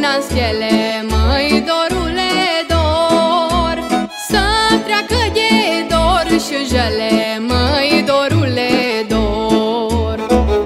în stele, măi, dorule, dor. Să-mi treacă de dor și jele, măi, dorule, dor.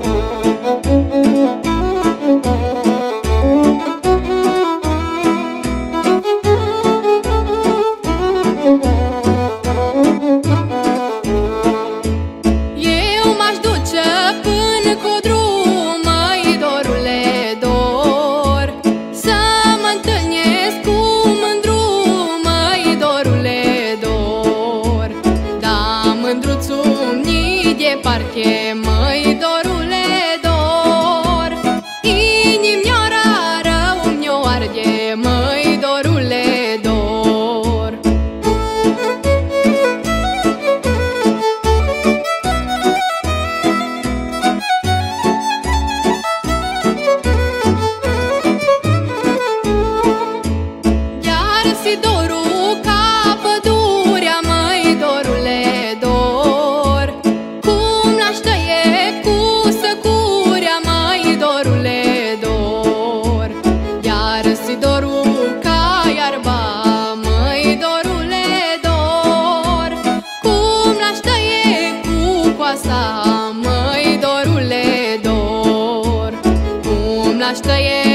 Eu m-aș duce până cu drum, măi, dorule, dor. Să mă întâlnesc cu mândru, măi, dorule, dor. Da, mândruțul-mi departe, măi, dorule, dor. Inimioara rău mi-o arde, măi, dorule, dor. Și dorul ca pădurea, măi, dorule, dor. Cum l-aș tăie cu săcurea, măi, dorule, dor. Iar și dorul ca iarba, măi, dorule, dor. Cum l-aș tăie cu coasa, măi, dorule, dor. Cum l-aș tăie